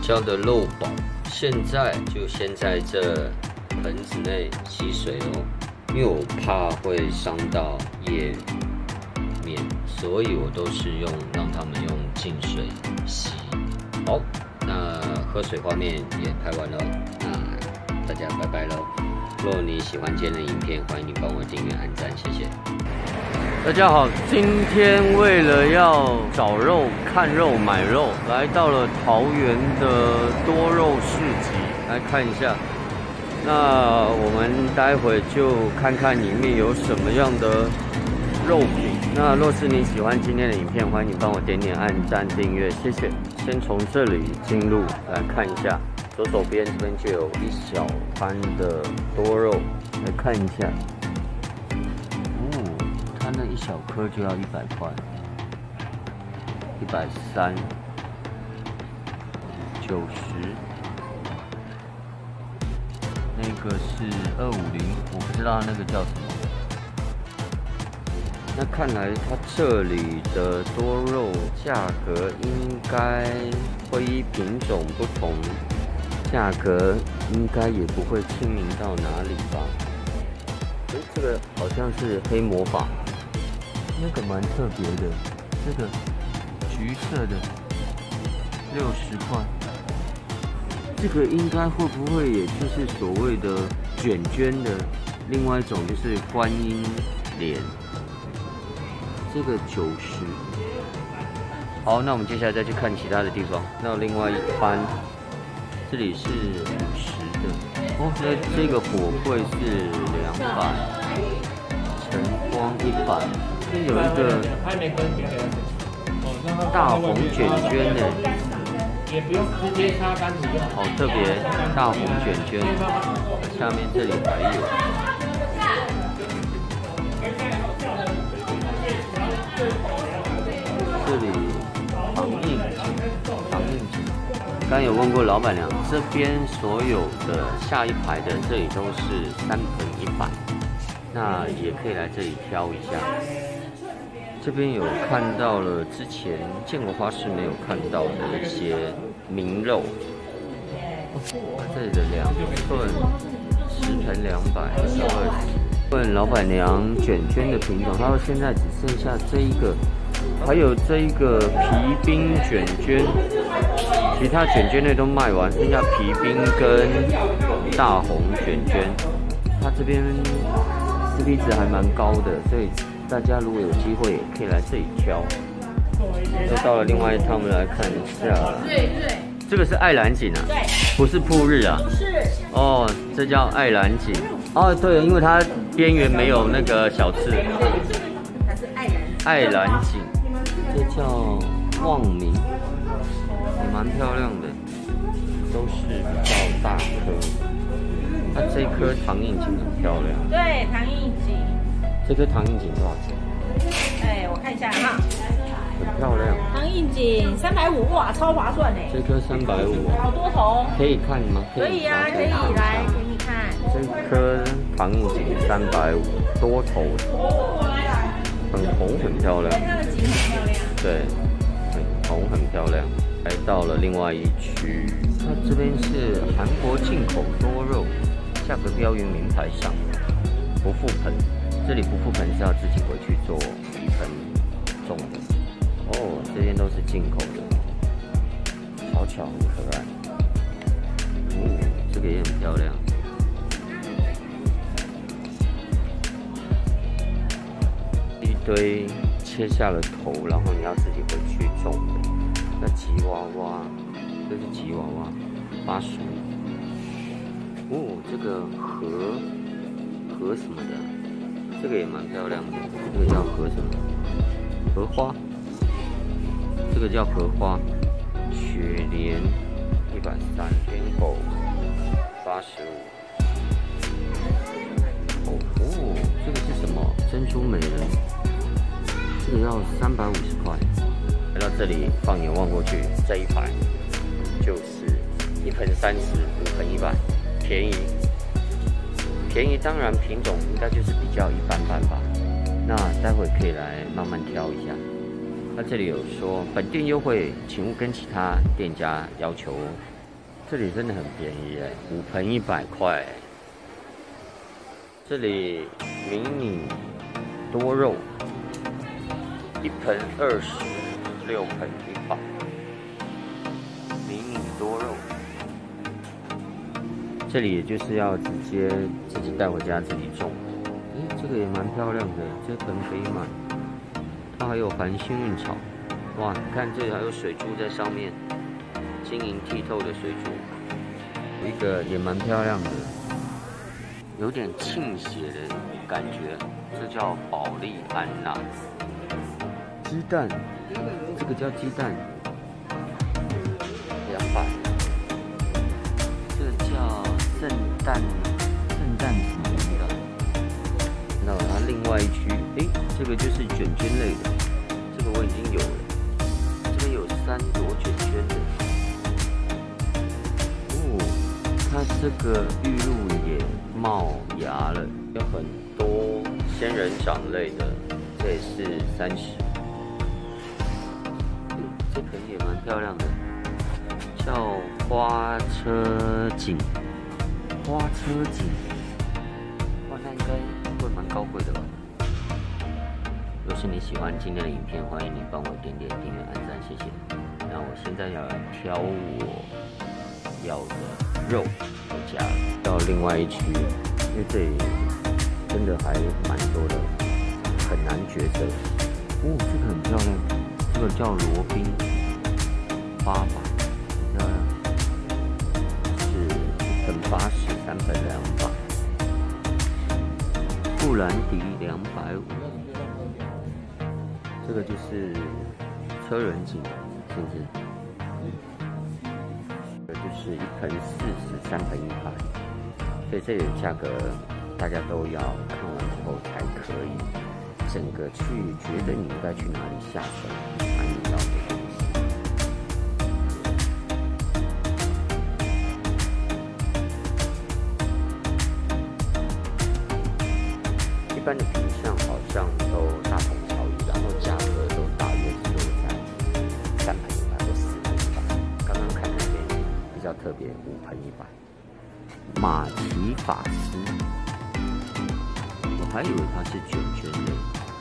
家的肉宝，现在就先在这盆子内吸水哦，因为我怕会伤到叶面，所以我都是让他们用净水吸。好，那喝水画面也拍完了，那大家拜拜喽。若你喜欢今天的影片，欢迎你帮我订阅、按赞，谢谢。大家好，今天为了要找肉、看肉、买肉，来到了桃园的多肉市集，来看一下。那我们待会就看看里面有什么样的肉品。那若是你喜欢今天的影片，欢迎你帮我点点按赞、订阅，谢谢。先从这里进入来看一下，左手边这边就有一小盘的多肉，来看一下。它那一小颗就要100块，130、90，那个是250，我不知道那个叫什么。那看来它这里的多肉价格应该会依品种不同，价格应该也不会亲民到哪里吧？这个好像是黑魔法。那个蛮特别的，这个橘色的60块，这个应该会不会也就是所谓的卷卷的另外一种，就是观音莲，这个90。好，那我们接下来再去看其他的地方。那另外一盘，这里是50的，哦，那这个火柜是200，晨光100。这有一个大红卷卷呢， 也不用直接擦干洗就好。 好特别，大红卷卷。下面这里还有，这里糖印纸。刚刚有问过老板娘，这边所有的下一排的这里都是3盆100，那也可以来这里挑一下。这边有看到了之前建国花市没有看到的一些名肉，这里的2份10盆220。问老板娘卷卷的品种，她说现在只剩下这一个，还有这一个皮冰卷卷，其他卷卷类都卖完，剩下皮冰跟大红卷卷。它这边CP值还蛮高的，所以大家如果有机会，也可以来这里挑。又到了另外一趟，我们来看一下。这个是爱兰锦啊，对，不是铺日啊，不是。哦，这叫爱兰锦。哦，对，因为它边缘没有那个小刺。它是爱兰锦，这叫望明，也蛮漂亮的，都是比较大颗。它这颗糖印锦很漂亮。 对，糖印锦。 这颗糖印锦多少钱？ 哎，我看一下哈， 很漂亮。 糖印锦350，哇，超划算哎。 这颗350， 好多头。 可以看吗？ 可以啊，可以来给你看。 这颗糖印锦350，多头，很红，很漂亮。 它的锦很漂亮。 对，很红，很漂亮。来到了另外一区，它这边是韩国进口多肉，价格标于名牌上，不覆盆。这里不覆盆是要自己回去做一盆种的。哦，这边都是进口的，巧巧很可爱。哦，这个也很漂亮。一堆切下了头，然后你要自己回去种的。那吉娃娃，这是吉娃娃，85。哦，这个荷什么的，这个也蛮漂亮的，这个叫荷什么？荷花，这个叫荷花，雪莲130，天狗85。哦，这个是什么？珍珠美人，这个要350块。来到这里，放眼望过去，这一排就是1盆30，5盆100，便宜。便宜当然品种应该就是比较一般般吧。那待会可以来慢慢挑一下。它这里有说本店优惠，请勿跟其他店家要求这里真的很便宜哎，5盆100块。这里迷你多肉，1盆20，6盆100。迷你多肉，这里也就是要直接自己带回家自己种。哎，这个也蛮漂亮的，这盆可以买。它还有含幸运草，哇！你看这里还有水珠在上面，晶莹剔透的水珠。有一个也蛮漂亮的，有点倾斜的感觉，这叫保利安娜。鸡蛋，这个叫鸡蛋，200。这个叫圣诞什么的。那它另外一区，哎，这个就是卷卷类的，这个我已经有了。这边有3朵卷卷的。哦，它这个玉露也冒芽了，有很多仙人掌类的，这也是30。这盆也蛮漂亮的，叫花车锦。花车锦，哇，那应该会蛮高贵的吧？若是你喜欢今天的影片，欢迎你帮我点点订阅、按赞，谢谢。那我现在要来挑我要的肉回家，到另外一区，因为这里真的还蛮多的，很难抉择。哦，这个很漂亮，这个叫罗宾800，很漂亮，是1盆80，3盆200。布兰迪250，这个就是车轮锦，是不是？这就是1盆40，3盆100，所以这里的价格大家都要看完之后才可以整个去觉得你应该去哪里下手买你要的东西。一般的品相好像都大同小异，然后价格都大约是落在3盆100或4盆100。刚刚看那边比较特别，5盆100。马奇法师，我还以为它是卷卷类，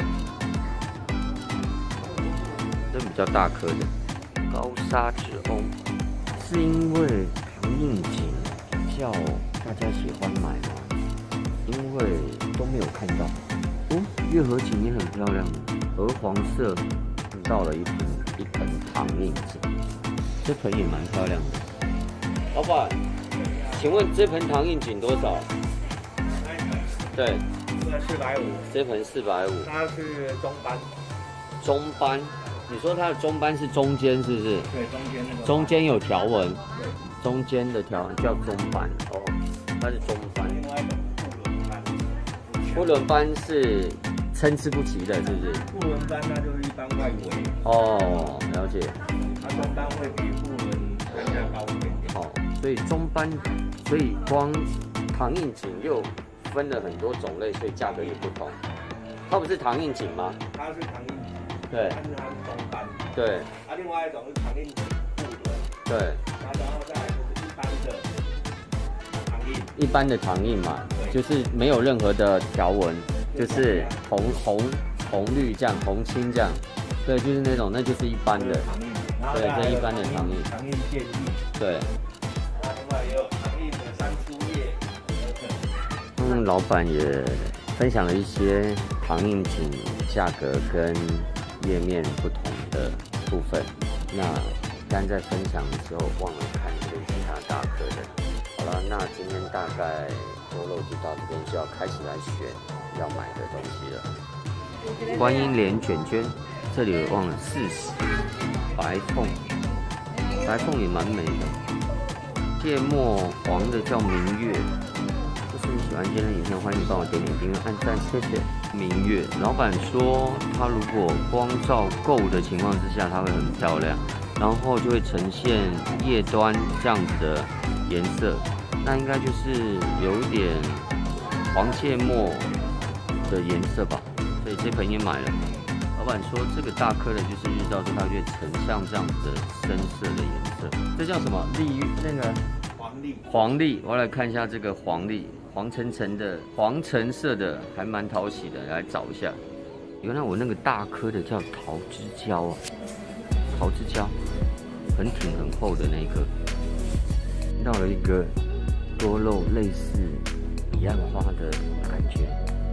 这比较大颗的高砂纸翁，是因为唐应景比较大家喜欢买吗？因为都没有看到。哦，月河锦也很漂亮，鹅黄色，到了一盆唐应景，这盆也蛮漂亮的。老板，请问这盆唐应景多少？对， 这450， 这盆450。 它是中班。 中班，你说它的中班是中间是不是？ 对，中间那个。 中间有条纹。 对。 中间的条纹叫中班哦，它是中班。 另外一种布伦班。 布伦班是参差不齐的，是不是？ 布伦班那就是一般外围。 哦，了解。 它中班会比布伦单价高一点点。 好，所以中班，所以光唐应景又分了很多种类，所以价格也不同。它不是唐应景吗？ 它是唐应景， 对， 但是它是中班。 对。 啊，另外一种是唐应景布伦。 对。 然后再来就是一般的唐印。一般的唐印嘛，就是没有任何的条纹，就是红绿这样，红青这样，对，就是那种，那就是一般的。对，这一般的唐印。 唐印建议。 对。 那另外也有唐印的三书叶。 老板也分享了一些唐应景价格跟页面不同的部分。那刚在分享的时候忘了看一些其他大颗的。好了，那今天大概多肉就到这边，就要开始来选要买的东西了。观音莲卷卷，这里我忘了40。白凤，白凤也蛮美的。芥末黄的叫明月。如果你喜欢今天的影片，欢迎帮我点点订阅、按赞，谢谢。明月，老板说它如果光照够的情况之下，它会很漂亮，然后就会呈现叶端这样子的颜色，那应该就是有一点黄芥末的颜色吧，所以这盆也买了。老板说这个大颗的就是日照之后它会呈像这样子的深色的颜色，这叫什么？那个黄栗， 黄栗，我来看一下这个黄栗，黄橙橙的，黄橙色的，还蛮讨喜的。来找一下，原来我那个大颗的叫桃之椒啊，桃之椒，很挺很厚的那一颗。到了一个多肉类似彼岸花的感觉。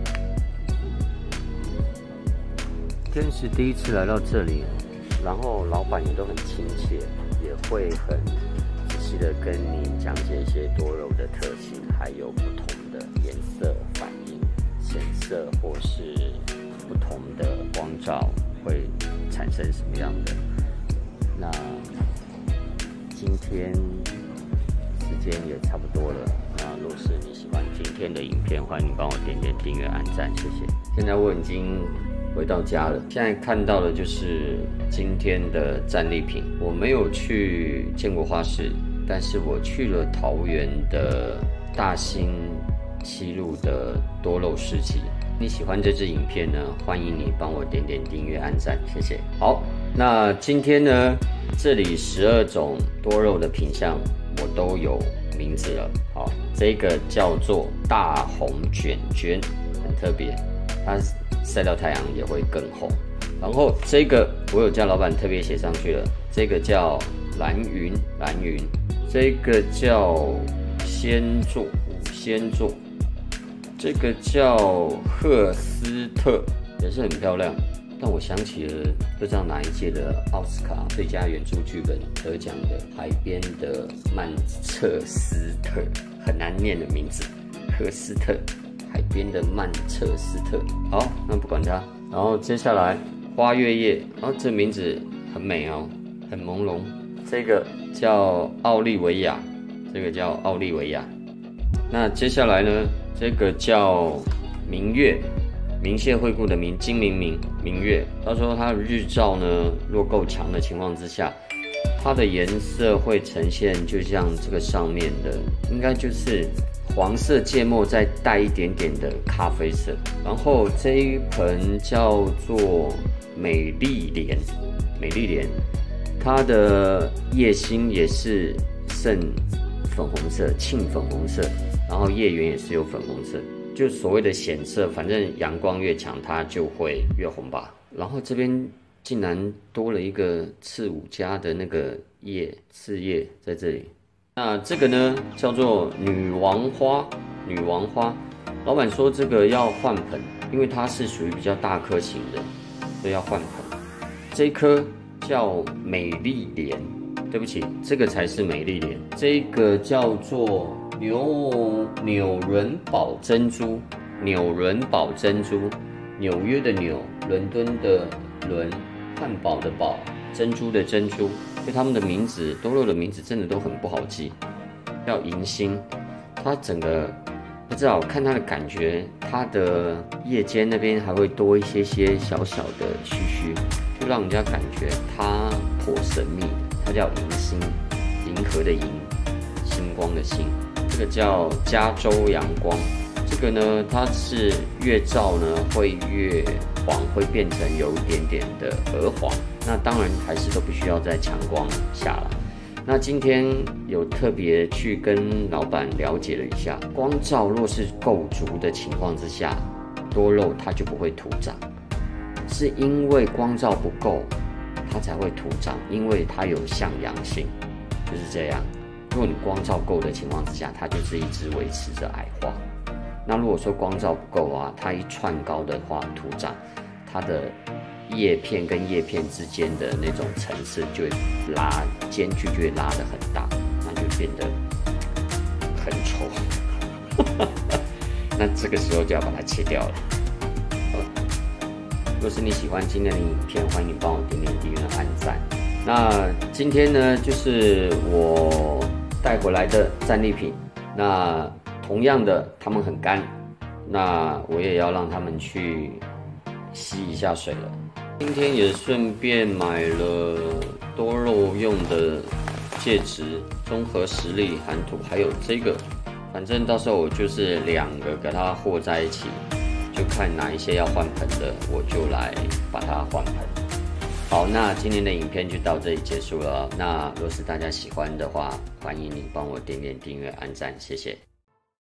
今天是第一次来到这里，然后老板也都很亲切，也会很仔细的跟你讲解一些多肉的特性，还有不同的颜色反应、显色或是不同的光照会产生什么样的。那今天时间也差不多了，那若是你喜欢今天的影片，欢迎帮我点点订阅、按赞，谢谢。现在我已经回到家了，现在看到的就是今天的战利品。我没有去建国花市，但是我去了桃园的大兴西路的多肉市集。你喜欢这支影片呢，欢迎你帮我点点订阅、按赞，谢谢。好，那今天呢，这里12种多肉的品项我都有名字了。好，这个叫做大红卷卷，很特别，它晒到太阳也会更红。然后这个我有叫老板特别写上去了，这个叫蓝云，这个叫仙座，这个叫赫斯特，也是很漂亮。但我想起了不知道哪一届的奥斯卡最佳原著剧本得奖的海边的曼彻斯特，很难念的名字，赫斯特，海边的曼彻斯特。好，那不管它。然后接下来花月夜，然后这名字很美哦，很朦胧。这个叫奥利维亚，那接下来呢，这个叫明月，明谢惠顾的明，金明月。他说它的日照呢，若够强的情况之下，它的颜色会呈现就像这个上面的，应该就是黄色芥末再带一点点的咖啡色。然后这一盆叫做美丽莲，它的叶心也是渗粉红色，沁粉红色，然后叶缘也是有粉红色，就所谓的显色，反正阳光越强，它就会越红吧。然后这边竟然多了一个刺五加的那个刺叶在这里。那这个呢叫做女王花，老板说这个要换盆，因为它是属于比较大颗型的，所以要换盆。这一颗叫美丽莲，对不起，这个才是美丽莲。这个叫做纽伦堡珍珠，纽约的纽，伦敦的伦，汉堡的堡，珍珠的珍珠。所以他们的名字，多肉的名字真的都很不好记。叫银星，它整个不知道，看它的感觉，它的叶尖那边还会多一些小小的须须，就让人家感觉它颇神秘。它叫银星，银河的银，星光的星。这个叫加州阳光，这个呢，它是越照呢会越黄，会变成有一点点的鹅黄。那当然还是都必须要在强光下了。那今天有特别去跟老板了解了一下，光照若是够足的情况之下，多肉它就不会徒长，是因为光照不够，它才会徒长，因为它有向阳性，就是这样。如果你光照够的情况之下，它就是一直维持着矮化。那如果说光照不够啊，它一窜高的话徒长，它的叶片跟叶片之间的那种层次就会间距就会拉得很大，那就变得很丑。那这个时候就要把它切掉了。如果是你喜欢今天的影片，欢迎你帮我点点订阅、按赞。那今天呢，就是我带回来的战利品。那同样的，它们很干，那我也要让它们去吸一下水了。今天也顺便买了多肉用的戒指，综合实力含土，还有这个，反正到时候我就是两个给它和在一起，就看哪一些要换盆的，我就来把它换盆。 好，那今天的影片就到这里结束了。那若是大家喜欢的话，欢迎你帮我点点订阅、按赞，谢谢。